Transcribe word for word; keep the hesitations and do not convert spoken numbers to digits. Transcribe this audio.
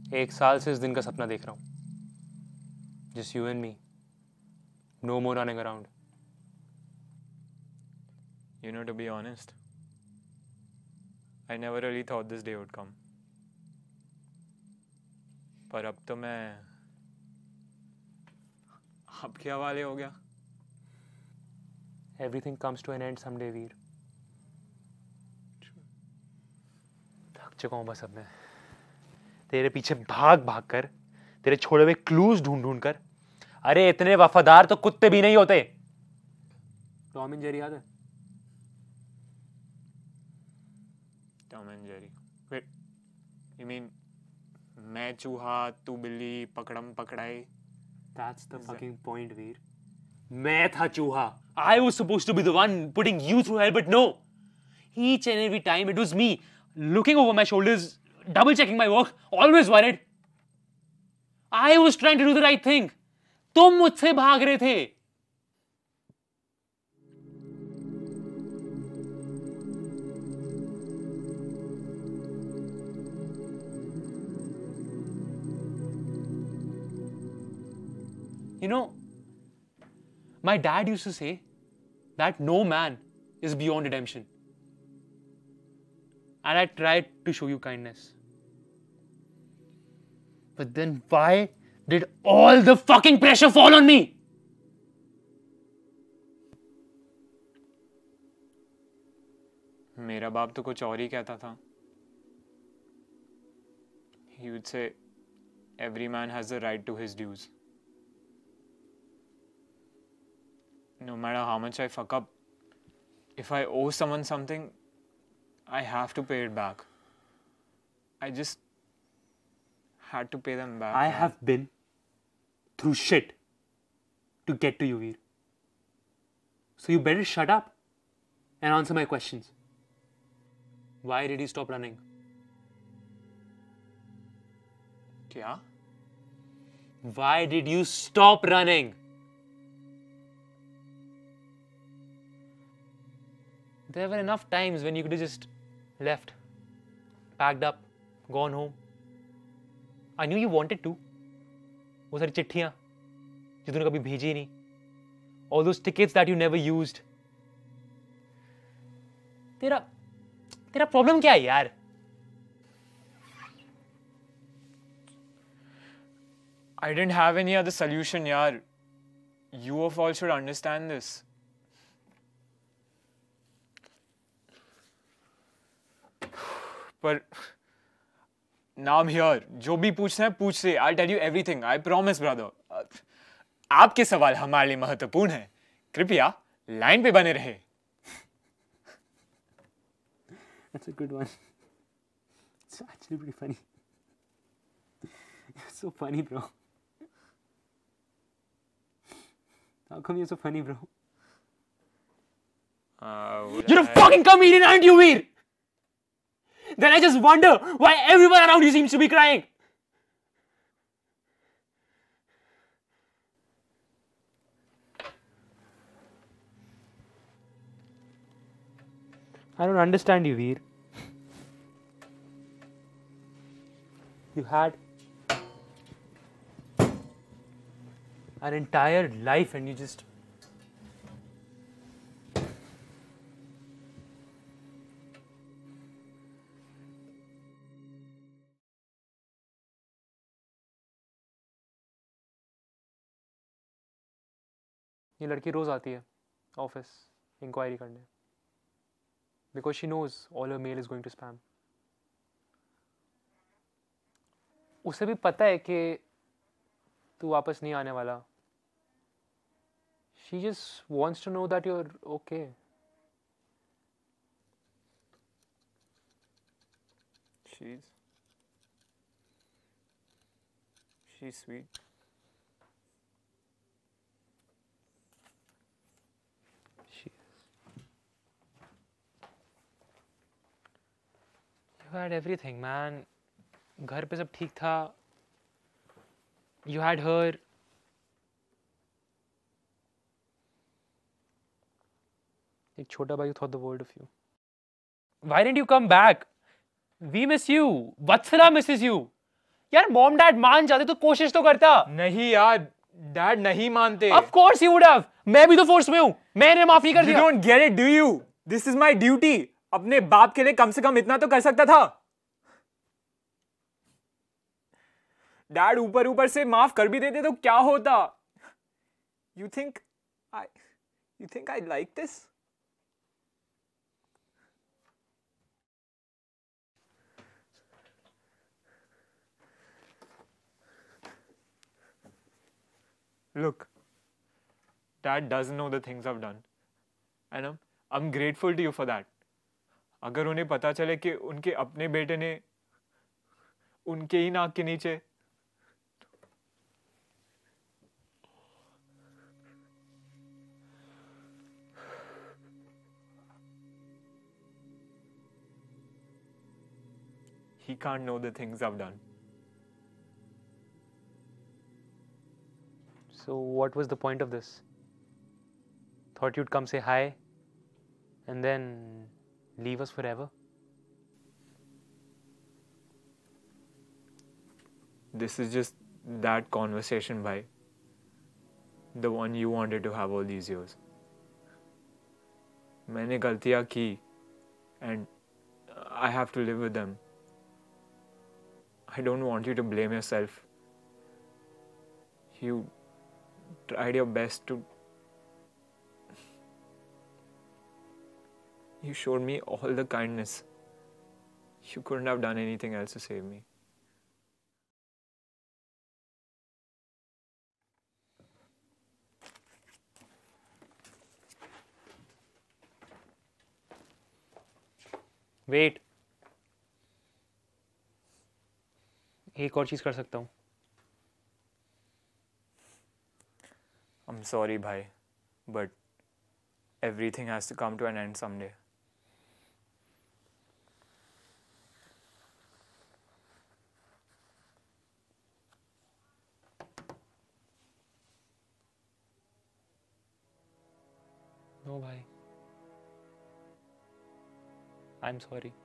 एक साल से इस दिन का सपना देख रहा हूँ. Just you and me. No more running around. You know, to be honest, I never really thought this day would come. पर अब तो मैं आपके हवाले हो गया. Everything comes to an end someday, वीर. थक चुका हूँ बस अब मैं. तेरे पीछे भाग भाग कर, तेरे छोड़े हुए क्लूज ढूंढ ढूंढ कर. अरे इतने वफादार तो कुत्ते भी नहीं होते. टॉम एंड जेरी याद है? Tom and Jerry. Wait, you mean मैं चूहा तू बिल्ली पकड़म पकड़ाई? That's the fucking point, वीर. मैं था चूहा. I was supposed to be the one putting you through hell, but no. Each and every time it was me looking over my shoulders, double checking my work, always worried. I was trying to do the right thing. तुम मुझसे भाग रहे थे. You know, my dad used to say that no man is beyond redemption. And I tried to show you kindness. But then why did all the fucking pressure fall on me? मेरा बाप तो कुछ और ही कहता था. He would say, every man has the right to his dues. No matter how much I fuck up, if I owe someone something, I have to pay it back. I just had to pay them back. I man. have been through shit to get to you, Veer. So you better shut up and answer my questions. Why did you stop running? क्या? Why did you stop running? There were enough times when you could have just left, packed up, gone home. I knew you wanted to. वो सारी चिट्ठियाँ जो तूने कभी भेजी नहीं. All those tickets that you never used. तेरा तेरा प्रॉब्लम क्या है यार? I didn't have any other solution, yaar. You of all should understand this. पर now I'm here. जो भी पूछना है पूछ से. I'll tell you everything. I promise, brother. आपके सवाल हमारे लिए महत्वपूर्ण हैं. कृपया लाइन पे बने रहे. That's a good one. It's actually pretty funny. You're so funny, bro. How come you're so funny, bro? Uh, You're a fucking comedian, aren't you, Veer? Then I just wonder why everyone around you seems to be crying. I don't understand you, Veer. You had an entire life and you just... ये लड़की रोज आती है office enquiry करने because she knows all her mail is going to spam. उसे भी पता है कि तू वापस नहीं आने वाला. She just wants to know that you are okay. she's she's sweet. You had everything, man. घर पे सब ठीक था. You had her. एक छोटा भाई who thought the world of you. Why didn't you come back? We miss you. Vatsala misses you. यार mom dad मान जाते तो कोशिश तो करता. नहीं यार, डैड नहीं मानते. Of course he would have. मैं भी तो फोर्स में हूं. मैंने माफ नहीं कर दिया. You don't get it, do you? This is my duty. अपने बाप के लिए कम से कम इतना तो कर सकता था. डैड ऊपर ऊपर से माफ कर भी देते तो क्या होता? You think I you think I like this? Look, Dad doesn't know the things I've done, and I'm I'm grateful to you for that. अगर उन्हें पता चले कि उनके अपने बेटे ने उनके ही नाक के नीचे he can't know the things I've done. So what was the point of this? Thought you'd come say hi and then leave us forever? This is just that conversation, bhai. The one you wanted to have all these years. मैंने गलतियाँ की and I have to live with them. I don't want you to blame yourself. You tried your best to... You showed me all the kindness. You couldn't have done anything else to save me. Wait. एक और चीज कर सकता हूँ. I'm sorry, bhai, but everything has to come to an end someday. No, bhai. I'm sorry.